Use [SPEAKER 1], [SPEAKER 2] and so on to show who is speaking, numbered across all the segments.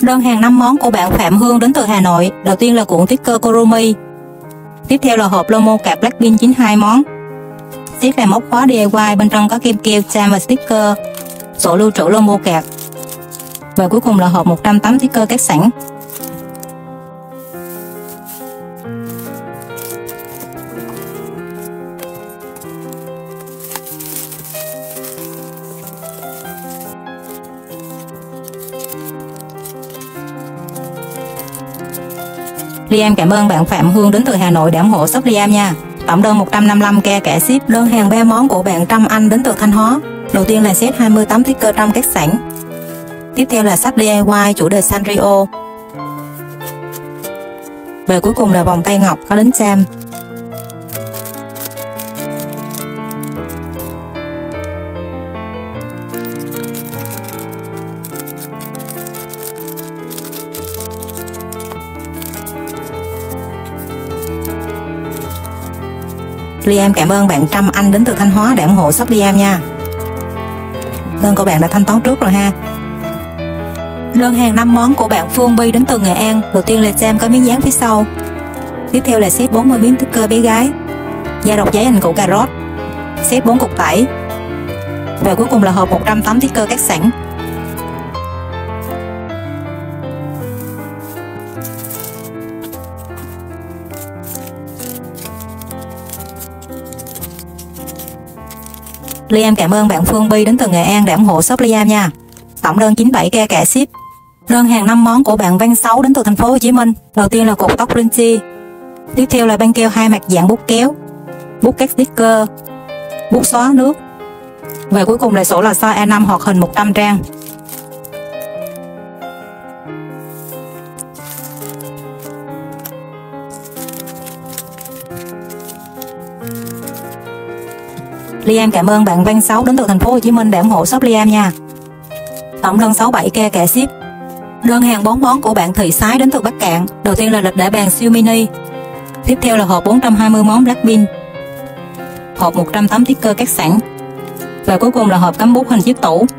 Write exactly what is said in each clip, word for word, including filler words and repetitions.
[SPEAKER 1] Đơn hàng năm món của bạn Phạm Hương đến từ Hà Nội. Đầu tiên là cuộn sticker Kurumi. Tiếp theo là hộp logo card Blackpink chín mươi hai món. Tiếp là móc khóa đê i y, bên trong có kem keo, trang và sticker, sổ lưu trữ logo card. Và cuối cùng là hộp một trăm tấm sticker cắt sẵn. Liam cảm ơn bạn Phạm Hương đến từ Hà Nội đã ủng hộ shop Liam nha. Tổng đơn một trăm năm mươi lăm k cả ship. Đơn hàng ba món của bạn Trâm Anh đến từ Thanh Hóa. Đầu tiên là set hai mươi tấm sticker trong cắt sẵn. Tiếp theo là sách đê i y chủ đề Sanrio. Và cuối cùng là vòng tay ngọc có đính sam. Liam cảm ơn bạn Trâm Anh đến từ Thanh Hóa đã ủng hộ shop Liam nha. Đơn của bạn đã thanh toán trước rồi ha. Đơn hàng năm món của bạn Phương Bi đến từ Nghệ An. Đầu tiên là sam có miếng dán phía sau. Tiếp theo là set bốn mươi miếng sticker bé gái, da độc giấy hình củ cà rốt, set bốn cục tẩy. Và cuối cùng là hộp một trăm tấm sticker cắt sẵn. Liam cảm ơn bạn Phương Bi đến từ Nghệ An đã ủng hộ shop Liam nha. Tổng đơn chín mươi bảy k cả ship. Đơn hàng năm món của bạn Văn Sáu đến từ thành phố Hồ Chí Minh. Đầu tiên là cột tóc Prince. Tiếp theo là băng keo hai mặt dạng bút kéo, bút cắt sticker, bút xóa nước. Và cuối cùng là sổ là size A năm hoặc hình một trăm trang. Liam cảm ơn bạn Văn Sáu đến từ thành phố Hồ Chí Minh đã ủng hộ shop Liam nha. Tổng đơn sáu mươi bảy k cả ship. Đơn hàng bốn món của bạn Thị Sái đến từ Bắc Cạn. Đầu tiên là lịch để bàn siêu mini. Tiếp theo là hộp bốn trăm hai mươi món Blackpink, hộp một trăm tấm sticker cắt sẵn. Và cuối cùng là hộp cắm bút hình chiếc tủ.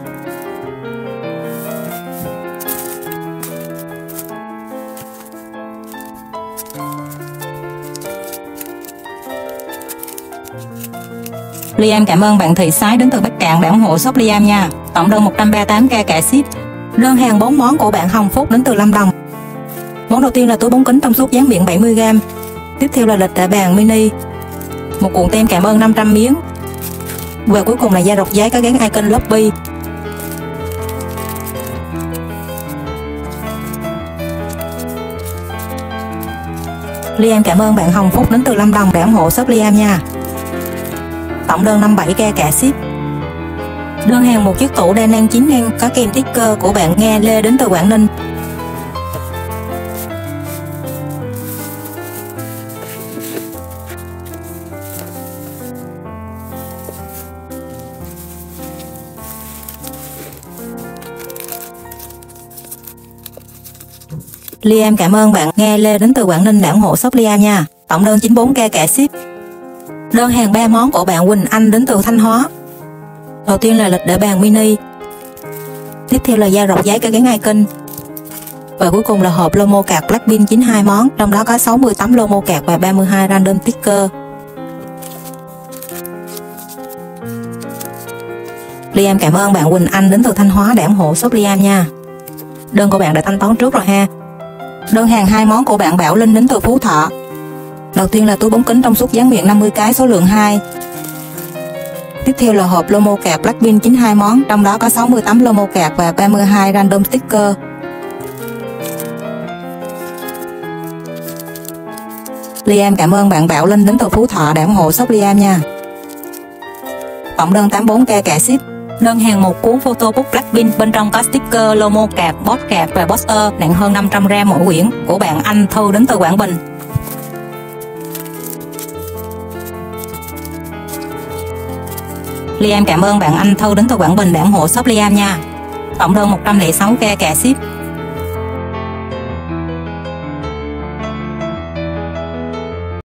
[SPEAKER 1] Liam cảm ơn bạn Thị Sái đến từ Bắc Cạn đã ủng hộ shop Liam nha. Tổng đơn một trăm ba mươi tám k cả ship. Đơn hàng bốn món của bạn Hồng Phúc đến từ Lâm Đồng. Món đầu tiên là túi bóng kính trong suốt dán miệng bảy mươi gam. Tiếp theo là lịch để bàn mini, một cuộn tem cảm ơn năm trăm miếng. Và cuối cùng là da độc giấy có gắn icon Lobby. Liam cảm ơn bạn Hồng Phúc đến từ Lâm Đồng đã ủng hộ shop Liam nha. Tổng đơn năm mươi bảy k cả ship. Đơn hàng một chiếc tủ đa năng chín ngăn có kèm sticker của bạn Nghe Lê đến từ Quảng Ninh. Liam cảm ơn bạn Nghe Lê đến từ Quảng Ninh đã ủng hộ shop Liam nha. Tổng đơn chín mươi bốn k cả ship. Đơn hàng ba món của bạn Quỳnh Anh đến từ Thanh Hóa. Đầu tiên là lịch để bàn mini. Tiếp theo là da rọc giấy có gắn icon. Và cuối cùng là hộp logo card Blackpink chín mươi hai món, trong đó có sáu mươi tấm logo card và ba mươi hai random sticker. Liam cảm ơn bạn Quỳnh Anh đến từ Thanh Hóa đã ủng hộ shop Liam nha. Đơn của bạn đã thanh toán trước rồi ha. Đơn hàng hai món của bạn Bảo Linh đến từ Phú Thọ. Đầu tiên là túi bóng kính trong suốt dán miệng năm mươi cái số lượng hai. Tiếp theo là hộp logo card Blackpink chín mươi hai món, trong đó có sáu mươi tấm logo card và ba mươi hai random sticker. Liam cảm ơn bạn Bảo Linh đến từ Phú Thọ đã ủng hộ shop Liam nha. Tổng đơn tám mươi bốn k cả ship. Đơn hàng một cuốn photobook Blackpink, bên trong có sticker, logo card, post card và poster nặng hơn năm trăm gram mỗi quyển, của bạn Anh Thư đến từ Quảng Bình. Liam cảm ơn bạn Anh Thư đến từ Quảng Bình đã ủng hộ shop Liam nha. Tổng đơn một trăm lẻ sáu k cả ship.